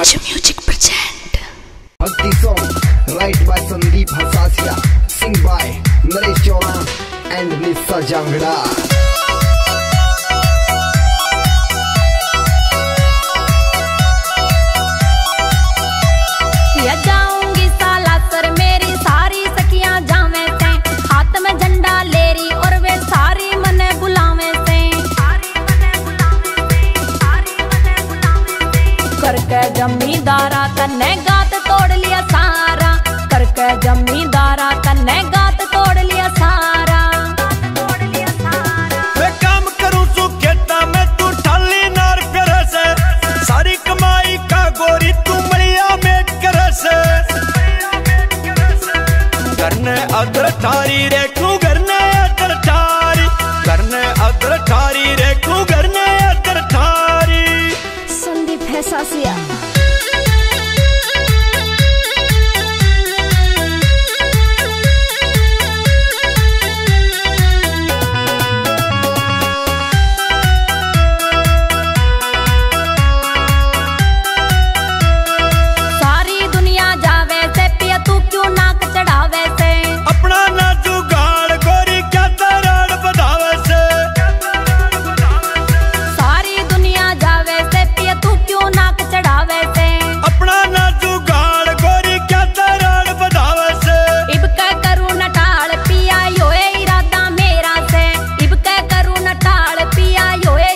H Music present Bhakti song write by Sandeep Hasasia, sing by Naresh Chauhan and Nissa Jangda. जाऊंगी सालासर मेरी सारी सखियां जावे से, हाथ में झंडा लेरी और वे सारी मने बुलावे से। करके जमींदारा तन्ने गात तोड़ लिया सारा, करके जमींदारा तन्ने गात तोड़ लिया सारा। मैं काम करूं सु खेता में तू ठाली नार करे से, सारी कमाई का गोरी तू मलिया में करे से। करने अदर ठारी रेखू करने अदर ठारी, करने अदर ठारी रेखू करने अदर ठारी। संदीप हैसासिया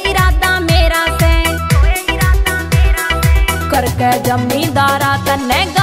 जमींदारा तन्ने